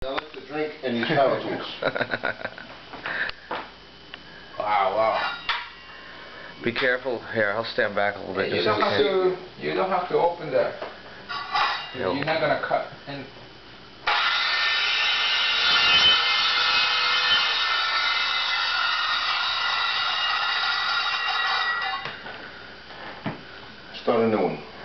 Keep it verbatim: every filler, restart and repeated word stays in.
I like to drink and use power tools. Wow, wow. Be careful. Here, I'll stand back a little bit. You just don't in have case. to. You don't have to open that. No. You're not gonna cut in. Start a new one.